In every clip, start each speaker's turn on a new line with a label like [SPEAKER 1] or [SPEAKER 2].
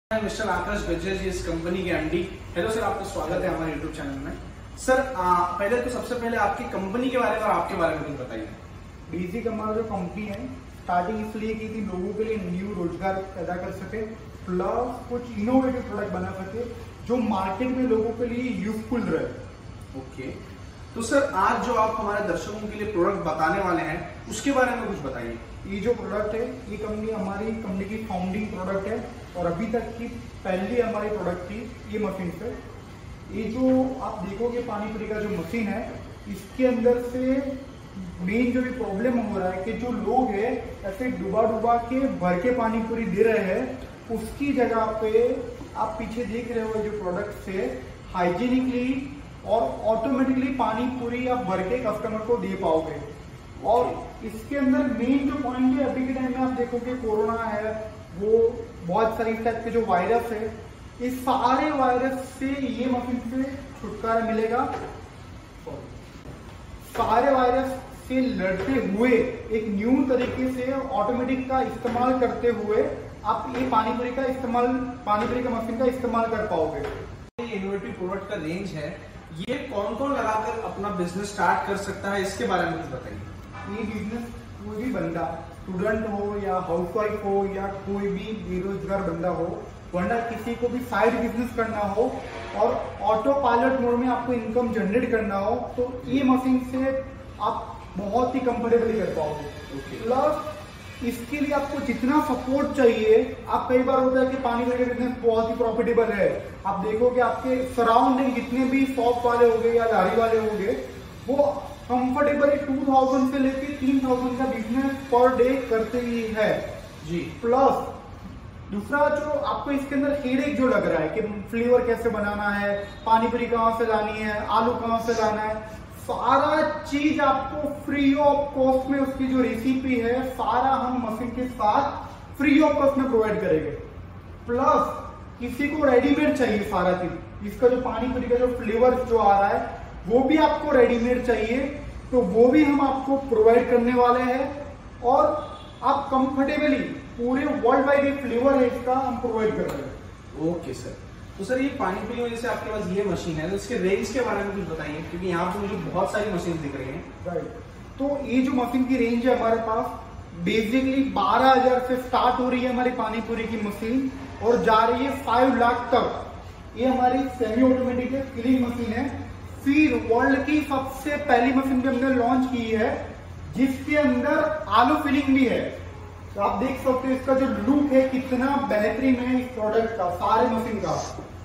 [SPEAKER 1] Mister आकाश गज्जर जी इस company के MD. Hello sir, आपका स्वागत है हमारे यूट्यूब चैनल में। सर पहले तो सबसे पहले आपकी कंपनी के बारे में और आपके बारे में कुछ बताइए।
[SPEAKER 2] बेसिक हमारा जो कंपनी है स्टार्टिंग इसलिए की थी लोगों के लिए न्यू रोजगार पैदा कर सके, प्लस कुछ इनोवेटिव प्रोडक्ट बना सके जो मार्केट में लोगों के लिए यूजफुल रहे।
[SPEAKER 1] ओके, तो सर आज जो आप हमारे दर्शकों के लिए प्रोडक्ट बताने वाले हैं उसके बारे में कुछ बताइए।
[SPEAKER 2] ये जो प्रोडक्ट है ये हमारी कंपनी की फाउंडिंग प्रोडक्ट है और अभी तक की पहली हमारी प्रोडक्ट थी ये मशीन से। ये जो आप देखोगे पानी पूरी का जो मशीन है इसके अंदर से मेन जो भी प्रॉब्लम हो रहा है कि जो लोग है ऐसे डुबा के भर के पानी पूरी दे रहे हैं, उसकी जगह पे आप पीछे देख रहे हो जो प्रोडक्ट से हाइजीनिकली और ऑटोमेटिकली पानी पूरी आप भर के कस्टमर को दे पाओगे। और इसके अंदर मेन जो पॉइंट है अभी के टाइम में आप देखोगे कोरोना है, वो बहुत सारी टाइप के जो वायरस है, इस सारे वायरस से ये मशीन से छुटकारा मिलेगा। सारे वायरस से लड़ते हुए एक न्यू तरीके से ऑटोमेटिक का इस्तेमाल करते हुए आप ये पानी पूरी का मशीन का इस्तेमाल कर पाओगे।
[SPEAKER 1] ये इनोवेटिव प्रोडक्ट का रेंज है, ये कौन कौन लगाकर अपना बिजनेस स्टार्ट कर सकता है, इसके बारे में कुछ बताइए।
[SPEAKER 2] ये बिजनेस कोई भी बंदा, स्टूडेंट हो या हाउसवाइफ हो या कोई भी बेरोजगार बंदा हो, वरना किसी को भी साइड बिजनेस करना हो और ऑटो पायलट मोड में आपको इनकम जनरेट करना हो, तो ये मशीन से आप बहुत ही कंफर्टेबली कर पाओगे। प्लस इसके लिए आपको जितना सपोर्ट चाहिए, आप कई बार होता है कि पानी पूरी का बिजनेस बहुत ही प्रॉफिटेबल है, आप देखोगे आपके सराउंडिंग जितने भी शॉप वाले हो गए या लारी वाले हो गए, वो कंफर्टेबली 2000 से लेके 3000 का बिजनेस पर डे करते ही है जी। प्लस दूसरा जो आपको इसके अंदर हेडेक जो लग रहा है कि फ्लेवर कैसे बनाना है, पानी पूरी कहाँ से लानी है, आलू कहाँ से लाना है, सारा चीज आपको फ्री ऑफ कॉस्ट में, उसकी जो रेसिपी है सारा हम मशीन के साथ फ्री ऑफ कॉस्ट में प्रोवाइड करेंगे। प्लस किसी को रेडीमेड चाहिए सारा चीज, इसका जो पानी पूरी का जो फ्लेवर जो आ रहा है वो भी आपको रेडीमेड चाहिए, तो वो भी हम आपको प्रोवाइड करने वाले हैं और आप कंफर्टेबली पूरे वर्ल्ड वाइड ये फ्लेवर है इसका हम प्रोवाइड कर रहे हैं।
[SPEAKER 1] ओके सर, तो सर ये पानी पूरी में जैसे आपके पास ये मशीन है, तो इसके रेंज के बारे में कुछ बताइए, क्योंकि यहाँ पे मुझे बहुत सारी मशीन दिख रही हैं।
[SPEAKER 2] राइट, तो ये जो मशीन की रेंज है हमारे पास बेसिकली 12,000 से स्टार्ट हो रही है हमारी पानी पूरी की मशीन और जा रही है 5 लाख तक। ये हमारी सेमी ऑटोमेटिक फिलिंग मशीन है। फिर वर्ल्ड की सबसे पहली मशीन भी हमने लॉन्च की है जिसके अंदर आलू फिलिंग भी है। तो आप देख सकते हो इसका जो लुक है कितना बेहतरीन है इस प्रोडक्ट का, सारे मशीन का।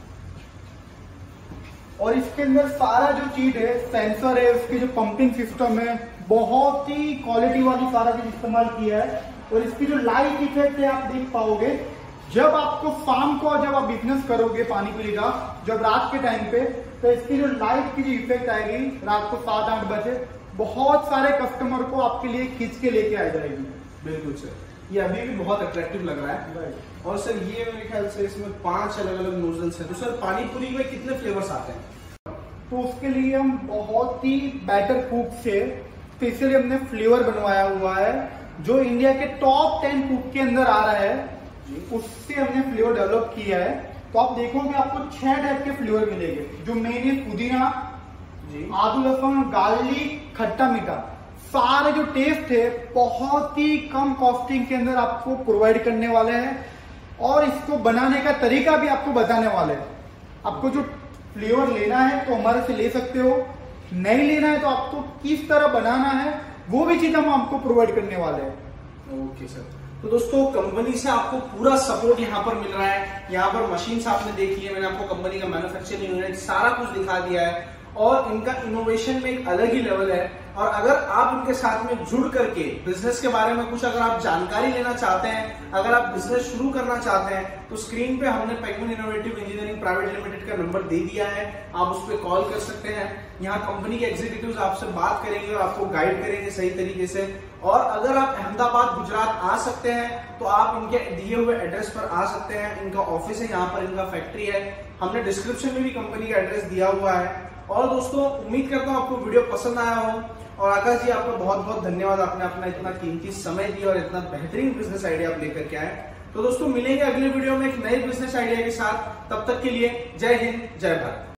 [SPEAKER 2] और इसके अंदर सारा जो चीज है, सेंसर है, उसकी जो पंपिंग सिस्टम है, बहुत ही क्वालिटी वाली सारा चीज इस्तेमाल किया है। और इसकी जो लाइट इफेक्ट है आप देख पाओगे, जब आपको शाम को जब आप बिजनेस करोगे पानी पूरी का, जब रात के टाइम पे, तो इसकी जो लाइट की जो इफेक्ट आएगी रात को 7-8 बजे, बहुत सारे कस्टमर को आपके लिए खींच के लेके आ जाएगी।
[SPEAKER 1] बिल्कुल सर, ये अभी भी बहुत अट्रैक्टिव लग रहा है। और सर ये मेरे ख्याल से इसमें 5 अलग अलग नोजल्स हैं। तो सर पानी पूरी में कितने फ्लेवर्स आते हैं?
[SPEAKER 2] तो उसके लिए हम बहुत ही बेटर कुक से स्पेशली हमने फ्लेवर बनवाया हुआ है जो इंडिया के टॉप 10 कुक के अंदर आ रहा है, उससे हमने फ्लेवर डेवलप किया है। तो आप देखोगे आपको 6 टाइप के फ्लेवर मिलेंगे, जो मेन है पुदीना, आदू लहसुन, गार्लिक, खट्टा मीठा। सारे जो टेस्ट है बहुत ही कम कॉस्टिंग के अंदर आपको प्रोवाइड करने वाले हैं और इसको बनाने का तरीका भी आपको बताने वाले हैं। आपको जो फ्लेवर लेना है तो हमारे से ले सकते हो, नहीं लेना है तो आपको किस तरह बनाना है वो भी चीज हम आपको प्रोवाइड करने वाले हैं।
[SPEAKER 1] ओके सर, तो दोस्तों कंपनी से आपको पूरा सपोर्ट यहाँ पर मिल रहा है। यहाँ पर मशीन्स आपने देखी है, मैंने आपको कंपनी का मैन्युफैक्चरिंग यूनिट सारा कुछ दिखा दिया है और इनका इनोवेशन में एक अलग ही लेवल है। और अगर आप इनके साथ में जुड़ करके बिजनेस के बारे में कुछ अगर आप जानकारी लेना चाहते हैं, अगर आप बिजनेस शुरू करना चाहते हैं, तो स्क्रीन पे हमने Penguin innovative engineering private limited का नंबर दे दिया है, आप उस पर कॉल कर सकते हैं। यहाँ कंपनी के एग्जीक्यूटिव्स आपसे बात करेंगे और आपको गाइड करेंगे सही तरीके से। और अगर आप अहमदाबाद गुजरात आ सकते हैं तो आप इनके दिए हुए एड्रेस पर आ सकते हैं। इनका ऑफिस है, यहाँ पर इनका फैक्ट्री है, हमने डिस्क्रिप्शन में भी कंपनी का एड्रेस दिया हुआ है। और दोस्तों उम्मीद करता हूँ आपको वीडियो पसंद आया हो। और आकाश जी आपका बहुत बहुत धन्यवाद, आपने अपना इतना कीमती समय दिया और इतना बेहतरीन बिजनेस आइडिया आप लेकर के आए। तो दोस्तों मिलेंगे अगले वीडियो में एक नए बिजनेस आइडिया के साथ। तब तक के लिए जय हिंद, जय भारत।